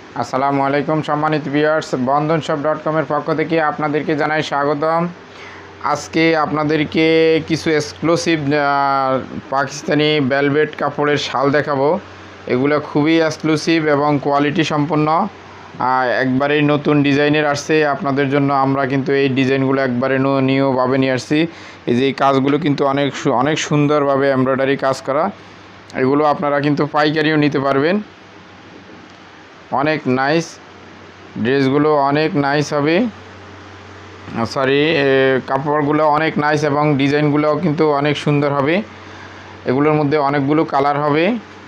আসসালামু আলাইকুম সম্মানিত ভিউয়ার্স, বন্ধনশপ.com এর পক্ষ থেকে আপনাদেরকে জানাই স্বাগতম। আজকে আপনাদেরকে কিছু এক্সক্লুসিভ পাকিস্তানি ভেলভেট কাপড়ের শাল দেখাবো। এগুলো খুবই এক্সক্লুসিভ এবং কোয়ালিটি সম্পন্ন, একবারেই নতুন ডিজাইনের আসছে আপনাদের জন্য। আমরা কিন্তু এই ডিজাইনগুলো একবারে নিউভাবে নিয়ে আসছি। এই যে এই কাজগুলো কিন্তু অনেক সুন্দরভাবে এমব্রয়ডারি কাজ করা। এগুলো আপনারা কিন্তু পাইকারিও নিতে পারবেন। অনেক নাইস ড্রেসগুলো, অনেক নাইস হবে, কাপড়গুলো অনেক নাইস এবং ডিজাইনগুলোও কিন্তু অনেক সুন্দর হবে। এগুলোর মধ্যে অনেকগুলো কালার হবে,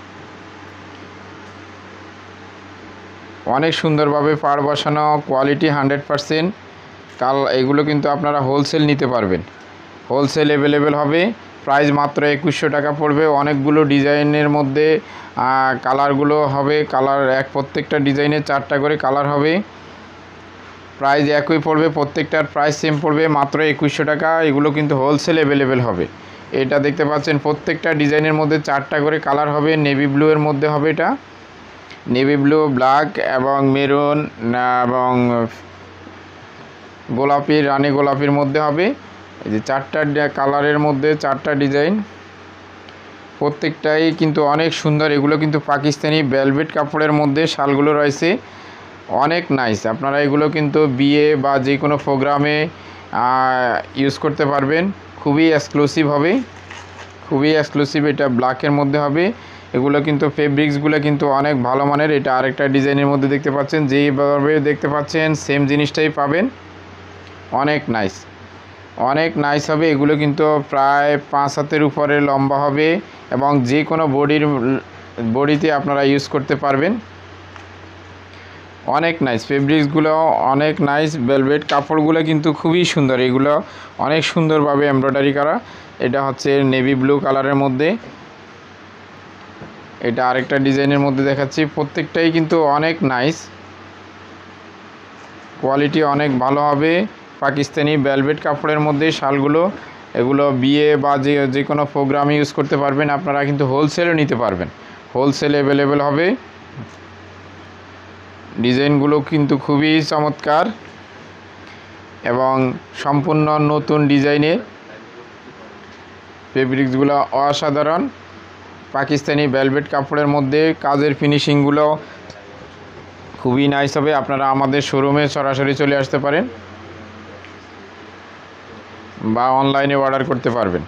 অনেক সুন্দরভাবে পাড় বসানো, কোয়ালিটি 100%। এগুলো কিন্তু আপনারা হোলসেল নিতে পারবেন, হোলসেল অ্যাভেলেবেল হবে। প্রাইস মাত্র 2100 টাকা পড়বে। অনেকগুলো ডিজাইনের মধ্যে কালারগুলো হবে, প্রত্যেকটা ডিজাইনে 4টা করে কালার হবে। প্রাইস একই পড়বে, প্রত্যেকটার প্রাইস সেম পড়বে, মাত্র 2100 টাকা। এগুলো কিন্তু হোলসেল অ্যাভেলেবেল হবে। এটা দেখতে পাচ্ছেন প্রত্যেকটা ডিজাইনের মধ্যে 4টা করে কালার হবে। নেভি ব্লু এর মধ্যে হবে, এটা নেভি ব্লু, ব্ল্যাক এবং মেরুন এবং গোলাপি, রানী গোলাপির মধ্যে হবে। এই যে 4টা কালারের মধ্যে 4টা ডিজাইন, প্রত্যেকটাই কিন্তু অনেক সুন্দর। এগুলো কিন্তু পাকিস্তানি ভেলভেট কাপড়ের মধ্যে শালগুলো রয়েছে, অনেক নাইস। আপনারা এগুলো কিন্তু বিয়ে বা যে কোনো প্রোগ্রামে ইউজ করতে পারবেন। খুবই এক্সক্লুসিভ হবে, খুবই এক্সক্লুসিভ। এটা ব্ল্যাকের মধ্যে হবে। এগুলো কিন্তু ফেব্রিক্সগুলো কিন্তু অনেক ভালো মানের। এটা আরেকটা ডিজাইনের মধ্যে দেখতে পাচ্ছেন, যেইভাবে দেখতে পাচ্ছেন সেম জিনিসটাই পাবেন। অনেক নাইস, অনেক নাইস হবে। এগুলো কিন্তু প্রায় 5 হাতের উপরে লম্বা হবে এবং যে কোনো বডিতে আপনারা ইউজ করতে পারবেন। অনেক নাইস ফেব্রিক্সগুলো, অনেক নাইস। ভেলভেট কাপড়গুলো কিন্তু খুবই সুন্দর। এগুলো অনেক সুন্দরভাবে এমব্রয়ডারি করা। এটা হচ্ছে নেভি ব্লু কালারের মধ্যে, এটা আরেকটা ডিজাইনের মধ্যে দেখাচ্ছি। প্রত্যেকটাই কিন্তু অনেক নাইস, কোয়ালিটি অনেক ভালো হবে। পাকিস্তানি ভেলভেট কাপড়ের মধ্যে শালগুলো, এগুলো বিয়ে বা যে কোনো প্রোগ্রামে ইউজ করতে পারবেন। আপনারা কিন্তু হোলসেলও নিতে পারবেন, হোলসেল অ্যাভেলেবেল হবে। ডিজাইনগুলো কিন্তু খুবই চমৎকার এবং সম্পূর্ণ নতুন ডিজাইনের। ফেব্রিক্সগুলো অসাধারণ। পাকিস্তানি ভেলভেট কাপড়ের মধ্যে কাজের ফিনিশিংগুলো খুবই নাইস হবে। আপনারা আমাদের শোরুমে সরাসরি চলে আসতে পারেন বা অনলাইনে অর্ডার করতে পারবেন।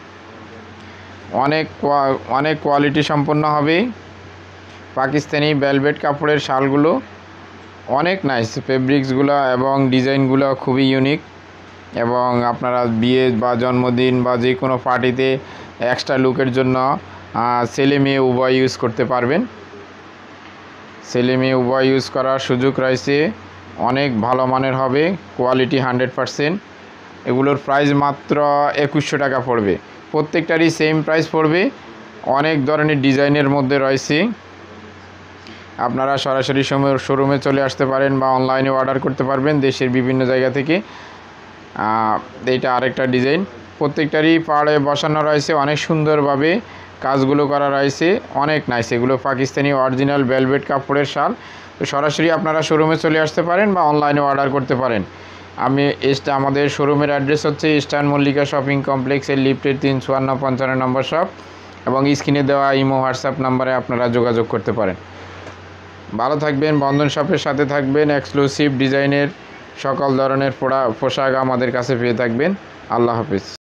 অনেক কোয়ালিটি সম্পন্ন হবে। পাকিস্তানি ভেলভেট কাপড়ের শালগুলো অনেক নাইস, ফেব্রিক্সগুলো এবং ডিজাইনগুলো খুবই ইউনিক। এবং আপনারা বিয়ে বা জন্মদিন বা যে কোনো পার্টিতে এক্সট্রা লুকের জন্য ছেলে মেয়ে উভয় ইউজ করতে পারবেন। ছেলে মেয়ে উভয় ইউজ করার সুযোগ রয়েছে। অনেক ভালো মানের হবে, কোয়ালিটি 100%। এগুলোর প্রাইস মাত্র 2100 টাকা পড়বে। প্রত্যেকটারই সেম প্রাইস পড়বে। অনেক ধরনের ডিজাইনের মধ্যে রয়েছে। আপনারা সরাসরি শোরুমে চলে আসতে পারেন বা অনলাইনে অর্ডার করতে পারবেন দেশের বিভিন্ন জায়গা থেকে। এইটা আরেকটা ডিজাইন, প্রত্যেকটারই পাড়ে বসানো রয়েছে, অনেক সুন্দরভাবে কাজগুলো করা রয়েছে, অনেক নাইস। এগুলো পাকিস্তানি অরিজিনাল ভেলভেট কাপড়ের শাল। তো সরাসরি আপনারা শোরুমে চলে আসতে পারেন বা অনলাইনে অর্ডার করতে পারেন। আমাদের শোরুমের অ্যাড্রেস হচ্ছে ইস্টার্ন মল্লিকা শপিং কমপ্লেক্সের লিফটের 354-55 নম্বর শপ, এবং স্ক্রিনে দেওয়া ইমো হোয়াটসঅ্যাপ নাম্বারে আপনারা যোগাযোগ করতে পারেন। ভালো থাকবেন, বন্ধন শপের সাথে থাকবেন। এক্সক্লুসিভ ডিজাইনের সকল ধরনের পোশাক আমাদের কাছে পেয়ে থাকবেন। আল্লাহ হাফিজ।